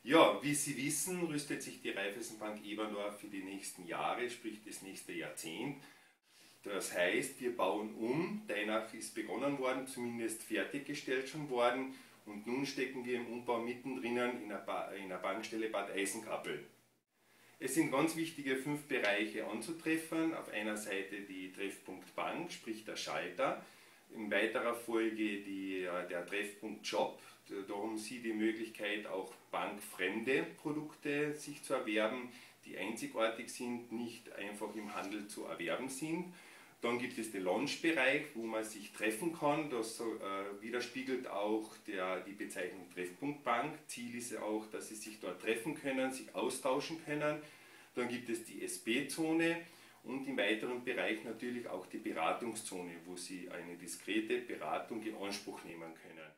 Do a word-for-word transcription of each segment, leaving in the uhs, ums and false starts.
Ja, wie Sie wissen, rüstet sich die Raiffeisenbank Eberndorf für die nächsten Jahre, sprich das nächste Jahrzehnt. Das heißt, wir bauen um, Teinach ist begonnen worden, zumindest fertiggestellt schon worden, und nun stecken wir im Umbau mittendrin in der, ba in der Bankstelle Bad Eisenkappel. Es sind ganz wichtige fünf Bereiche anzutreffen. Auf einer Seite die Treffpunkt Bank, sprich der Schalter. In weiterer Folge die, der Treffpunkt Job. Da haben Sie die Möglichkeit, auch bankfremde Produkte sich zu erwerben, die einzigartig sind, nicht einfach im Handel zu erwerben sind. Dann gibt es den Lounge-Bereich, wo man sich treffen kann. Das äh, widerspiegelt auch der, die Bezeichnung Treffpunkt Bank. Ziel ist ja auch, dass Sie sich dort treffen können, sich austauschen können. Dann gibt es die S B-Zone und im weiteren Bereich natürlich auch die Beratungszone, wo Sie eine diskrete Beratung in Anspruch nehmen können.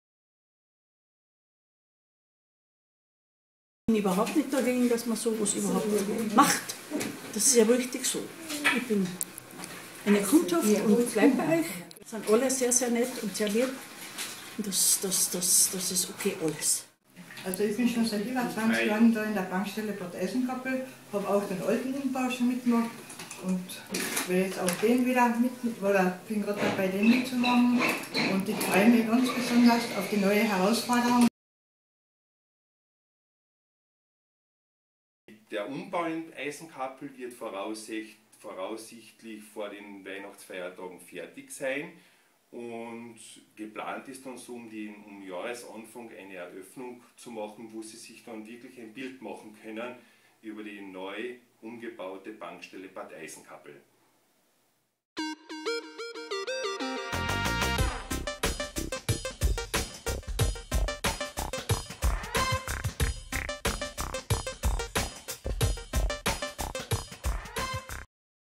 Ich bin überhaupt nicht dagegen, dass man sowas überhaupt macht. Das ist ja richtig so. Ich bin eine Kundschaft und bleibe bei euch. Sind alle sehr, sehr nett und sehr lieb. Das, das, das, das ist okay alles. Also ich bin schon seit über zwanzig Jahren da in der Bankstelle Bad Eisenkappel, habe auch den alten Umbau schon mitgemacht und will jetzt auch den wieder mit, oder bin gerade dabei, den mitzumachen, und ich freue mich ganz besonders auf die neue Herausforderung. Der Umbau in Eisenkappel wird voraussichtlich vor den Weihnachtsfeiertagen fertig sein, und geplant ist dann so um den um Jahresanfang eine Eröffnung zu machen, wo Sie sich dann wirklich ein Bild machen können über die neu umgebaute Bankstelle Bad Eisenkappel.